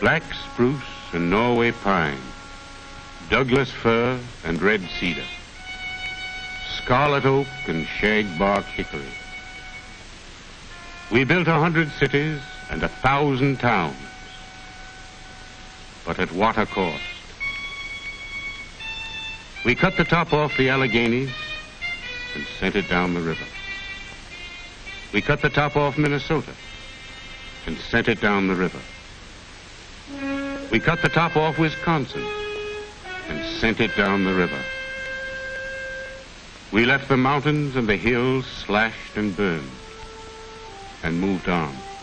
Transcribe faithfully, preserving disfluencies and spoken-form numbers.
Black spruce and Norway pine, Douglas fir and red cedar, scarlet oak and shagbark hickory. We built a hundred cities and a thousand towns, but at what a cost? We cut the top off the Alleghenies and sent it down the river. We cut the top off Minnesota and sent it down the river. We cut the top off Wisconsin and sent it down the river. We left the mountains and the hills slashed and burned and moved on.